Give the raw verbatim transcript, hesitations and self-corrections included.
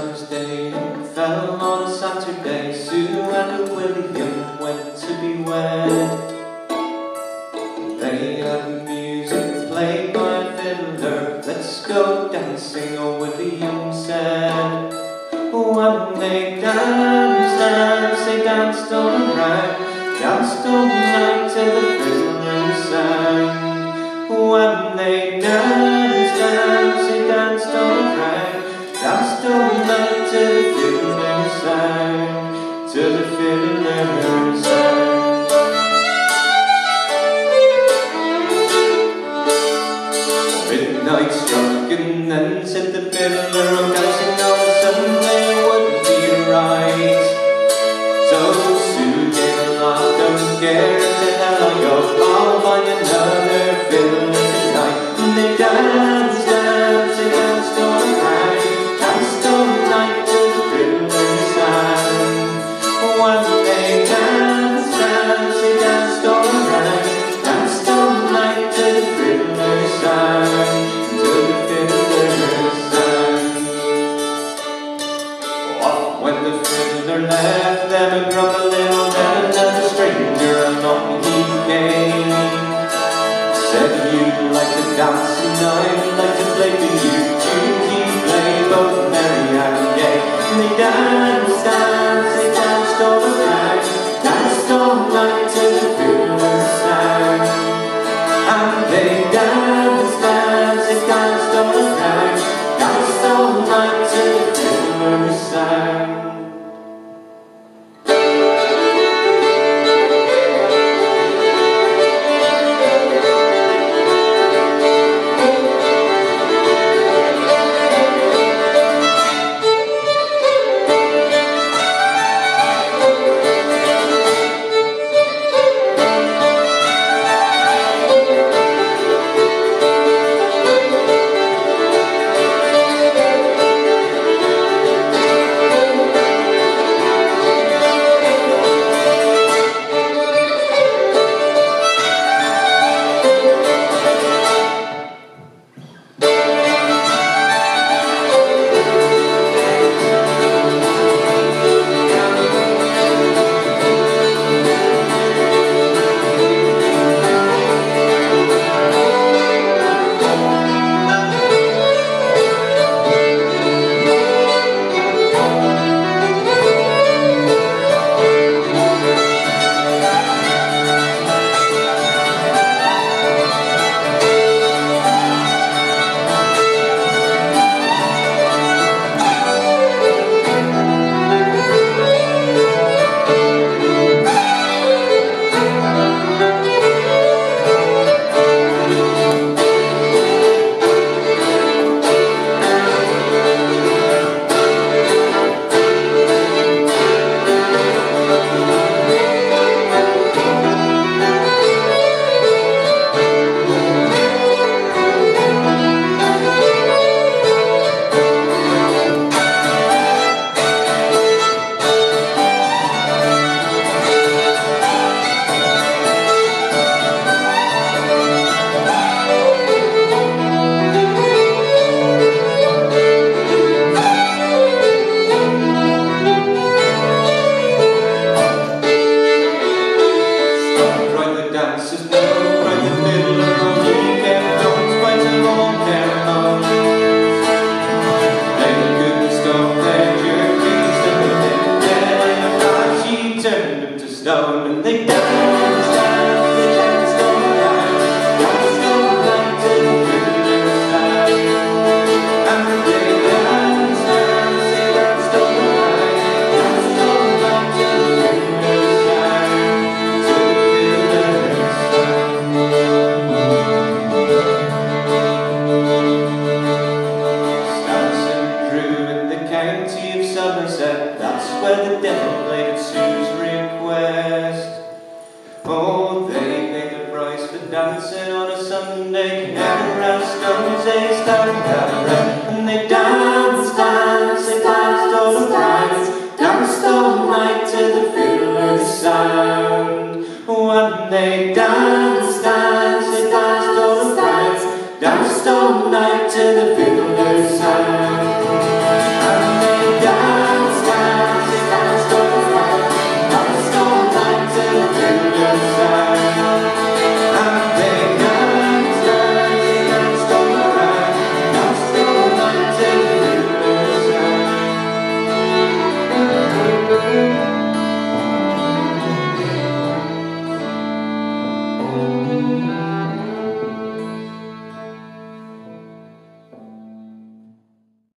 Christmas Day fell on a Saturday. Sue and William went to be wed. They had music played by a fiddler. Let's go dancing, old William said. When they danced, danced, they danced all around, danced all night till the fiddler sang. When they danced, danced, they danced all around, danced all night till the fiddler sang, till the fiddler sang. Midnight struck and then said the fiddler, I'm dancing on a Sunday wouldn't be right. So Sue gave a laugh, don't care to hell I go, I'll find another fiddler tonight. And they danced, danced, they danced all around, danced all night till the fiddler sang. When they danced, danced, they danced all around, danced all night till the fiddler sang, till the fiddler sang. Off went the fiddler, left them and grumbled little, then another stranger along he came. Said you'd like to dance and I'd like to play for you. Tunes he played, both merry and gay. And they danced, danced, they danced all around, danced all night till the fiddler sang. And they danced, danced, they danced all around, danced all night till the fiddler sang. And they danced, danced, they danced all around, danced all night till the fiddler sang. And they danced, danced, they danced all around, danced all night till the fiddler sang, till the fiddler sang. Stanton Drew in the county of Somerset, that's where the devil played at Sue's request. Oh, they paid the price for dancing on a Sunday, never asked stones, they stand that red. And they danced, danced, they danced all around, danced all night till the fiddler sang. When they danced, danced, they danced all around, danced all night till the fiddler sang.